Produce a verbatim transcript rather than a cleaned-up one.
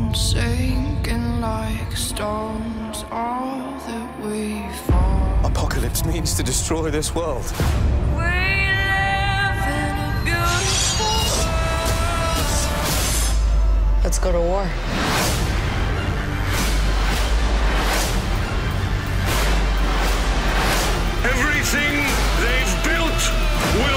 Sinking like stones, all that we fall. Apocalypse means to destroy this world. We live in a beautiful world. Let's go to war. Everything they've built will